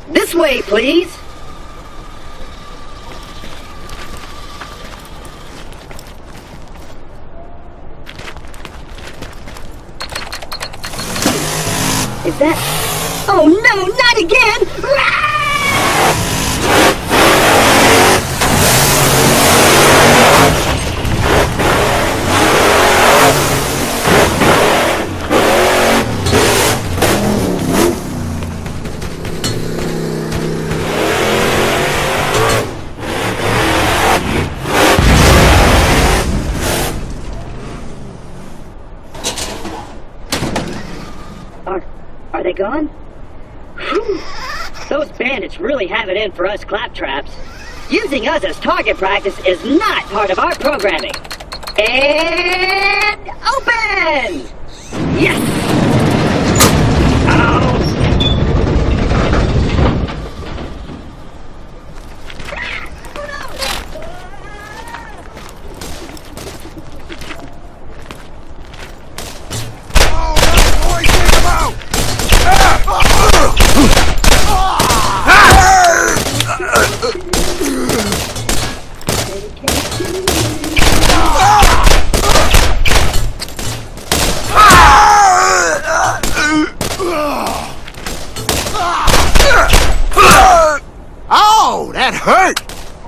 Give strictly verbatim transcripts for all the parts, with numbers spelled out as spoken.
This way, please. Is that... Oh no, not again! Are, are they gone? Whew. Those bandits really have it in for us claptraps. Using us as target practice is not part of our programming. And open! Yes! Oh! Oh, that hurt!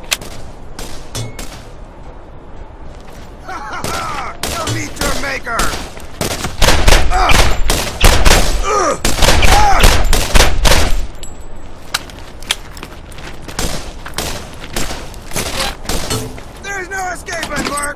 You'll meet your maker! Uh, uh, uh. There's no escaping, Mark!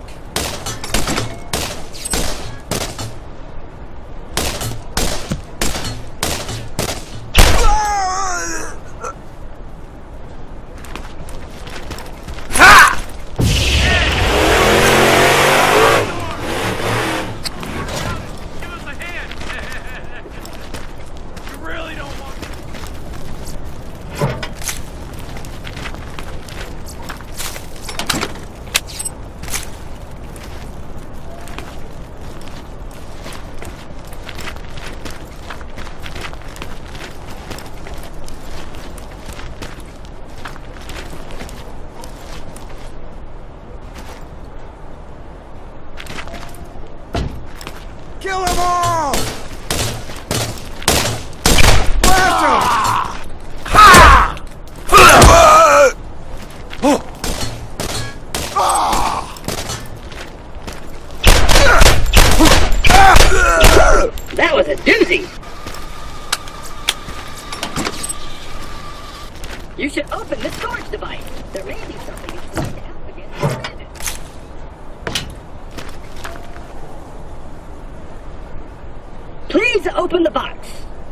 Kill them all! Blast them! Ha! That was a doozy! You should open the storage device. There may be something you need to help against the bandits. Please open the box.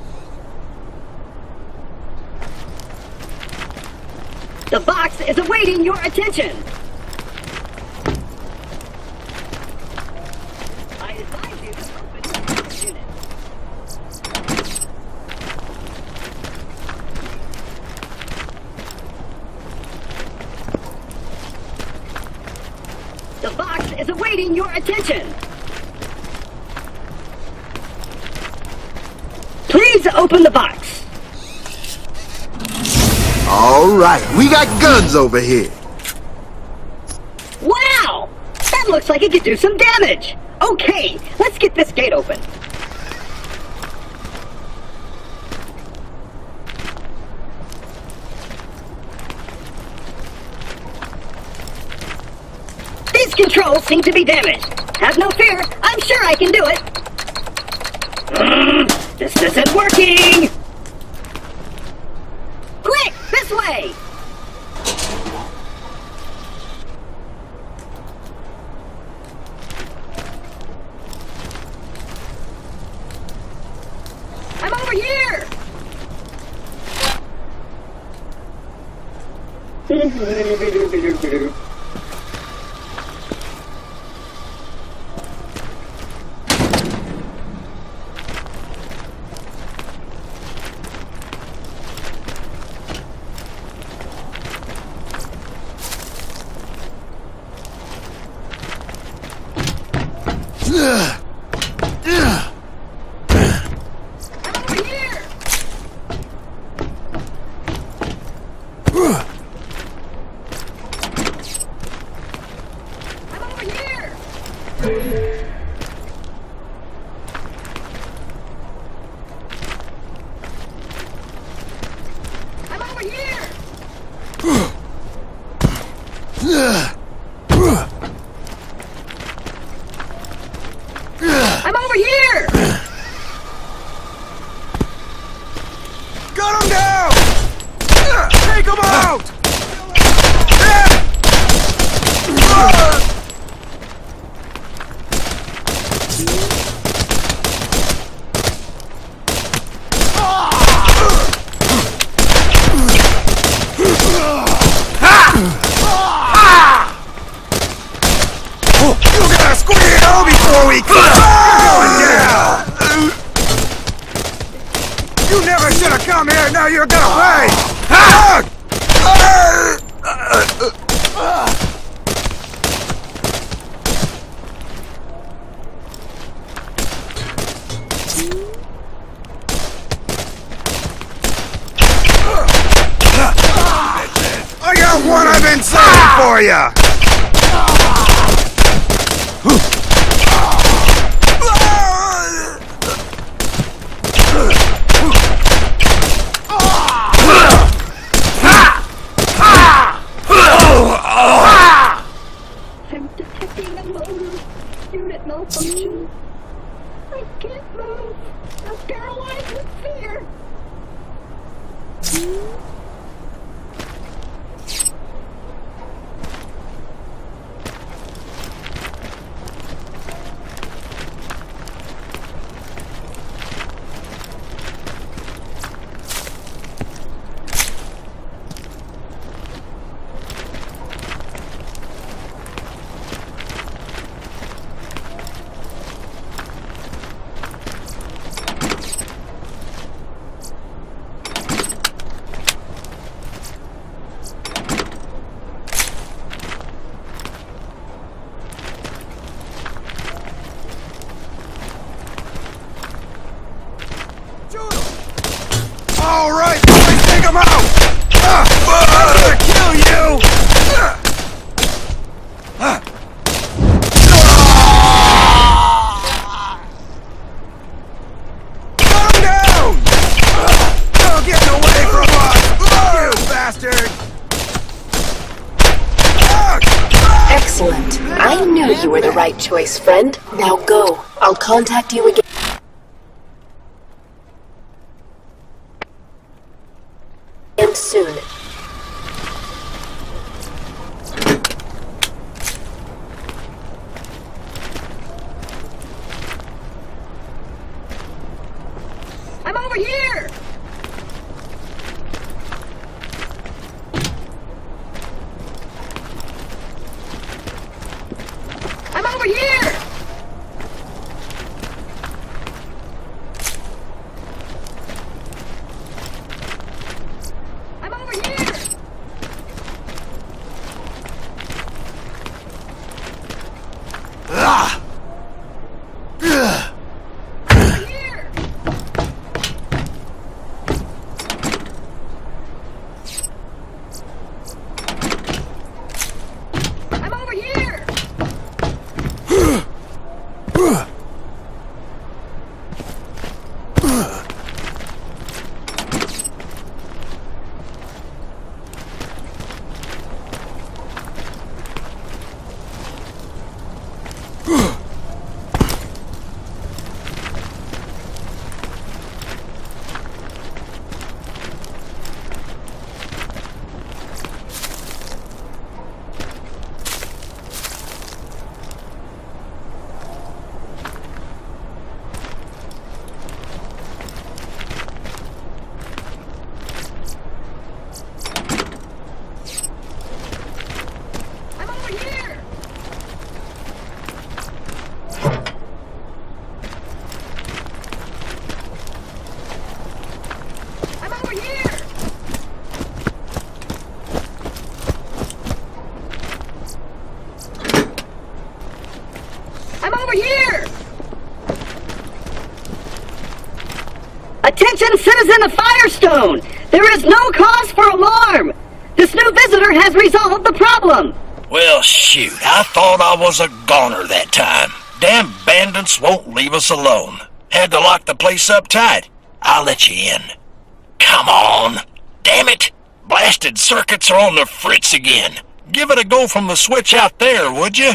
The box is awaiting your attention. I advise you to open the storage unit. The box is awaiting your attention. Please open the box. All right, we got guns over here. Wow! That looks like it could do some damage. Okay, let's get this gate open. These controls seem to be damaged. Have no fear, I'm sure I can do it. Mm, this isn't working! Quick, this way! I'm over here! I'm over here! Got him down! Take him out! You gotta squeeze out before we come down! You never should have come here, now you're gonna pay! I got one I've been saving for ya! I'm detecting a motor unit malfunction. I can't move. I'm paralyzed with fear. All right, boys, take him out! Uh, I'm gonna kill you! Uh, Calm down! Don't get away from us, you bastard! Excellent. I knew you were the right choice, friend. Now go. I'll contact you again. And soon. I'm over here! I'm over here! I'm over here! Ah! Ugh. Over here! I'm over here! I'm over here! I'm over here! I'm over here! Attention, citizen of Firestone! There is no cause for alarm! This new visitor has resolved the problem! Well, shoot, I thought I was a goner that time. Damn bandits won't leave us alone. Had to lock the place up tight. I'll let you in. Come on. Damn it! Blasted circuits are on the fritz again. Give it a go from the switch out there, would you?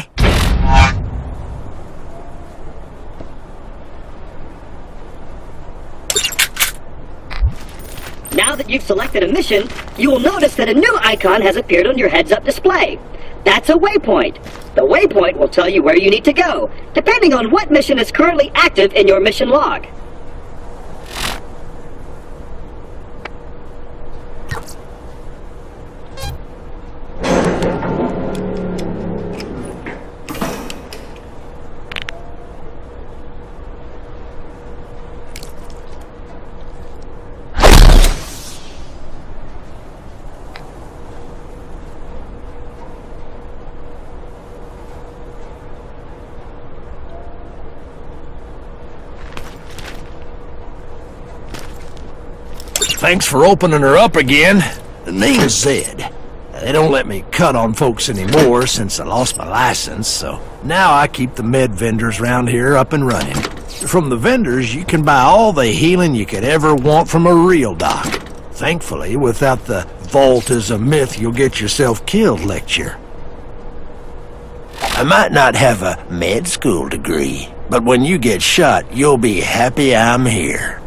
Now that you've selected a mission, you will notice that a new icon has appeared on your heads-up display. That's a waypoint. The waypoint will tell you where you need to go, depending on what mission is currently active in your mission log. Thanks for opening her up again. The name's Zed. They don't let me cut on folks anymore since I lost my license, so now I keep the med vendors around here up and running. From the vendors, you can buy all the healing you could ever want from a real doc. Thankfully, without the vault is a myth you'll get yourself killed lecture. I might not have a med school degree, but when you get shot, you'll be happy I'm here.